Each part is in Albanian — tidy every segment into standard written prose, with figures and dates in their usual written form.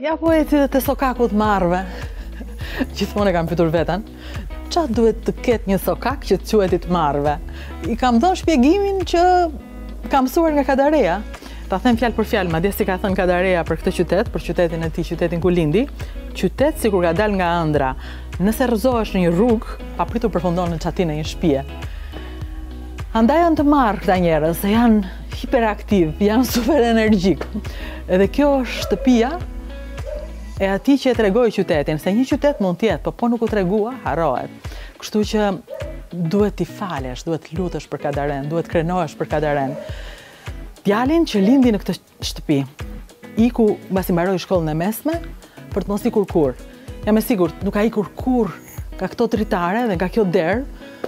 Ja po e të sokakut marrëve. Gjithmonë e kam pyetur veten, ç'a duhet të ketë një sokak që të quhet marrëve? I kam dhënë shpjegimin që kam mësuar nga Kadareja. Ta them fjalë për fjalë, madje si ka thënë Kadareja për këtë qytet, për qytetin e tij, qytetin ku lindi, qytet sikur ka dal nga ëndra. Nëse rrëzohesh në një rrugë, papritur përfundon në çatinë e një shtëpie. Andaj janë të marrë këta njerëz, se janë hiperaktiv, janë super energjik. Edhe kjo është shtëpia e atij që e tregoi qytetin, se një qytet mund t'jetë, po nuk u tregua, harrohet. Kështu që duhet t'i falesh, duhet lutesh për Kadaren, duhet krenohesh për Kadaren. Djalin që lindi në këtë shtëpi, iku mbasi mbaroi shkollën e mesme për të mos ikur kurrë. Jam e sigurt, nuk ka ikur kurrë nga këto dritare dhe nga kjo derë,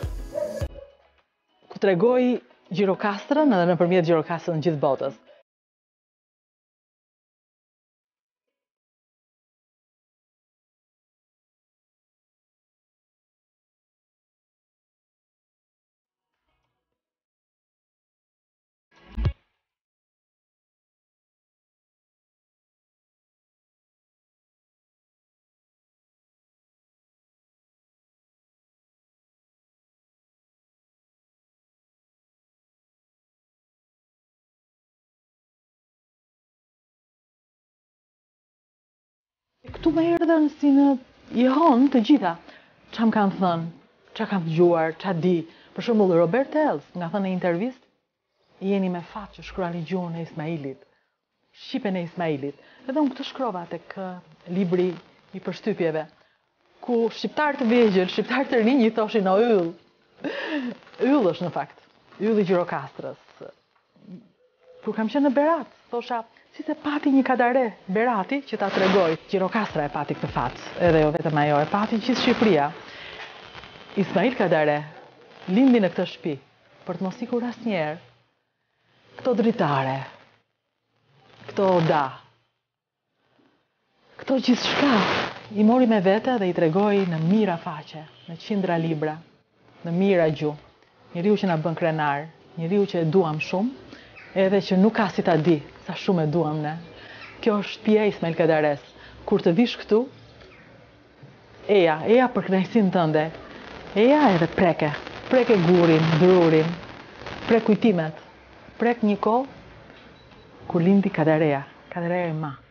ku tregoi Gjirokastrën edhe nëpërmjet Gjirokastrën gjithë botës. Këtu më erdhen si në jehon të gjitha. Ç'a më kanë thënë, ç'a kam dëgjuar, ç'a di. Për shembull, Robert Ells nga thënë në intervistë, jeni me fat që shkruani gjuhën e Ismailit, shqipen e Ismailit. Edhe unë këtë shkrova tek libri i përshtypjeve, ku shqiptarë të vegjël, shqiptarë të rinj i thoshin o yll. Yll është në fakt, ylli i Gjirokastrës. Kur kam qenë në Berat, thosha, si se pati një Kadare, Berati, që ta tregoj. Gjirokastra e pati këtë fat, edhe jo vetëm ajo, e pati gjithë Shqipëria. Ismail Kadare lindi në këtë shtëpi për të mos ikur asnjëherë. Këto dritare, këto oda, këto gjithçka i mori me vete dhe i tregoi në mira faqe, në qindra libra, në mira gjuhë. Njeriu që na bën krenar, njeriu që e duam shumë, edhe që nuk ka si ta di sa shumë e duam ne. Kjo është shtëpia e Ismail Kadares. Kur të vish këtu, eja për kënaqësinë tënde. Eja edhe preke gurin, drurin, prek kujtimet, prek një kohë kur lindi Kadareja, Kadareja e ma.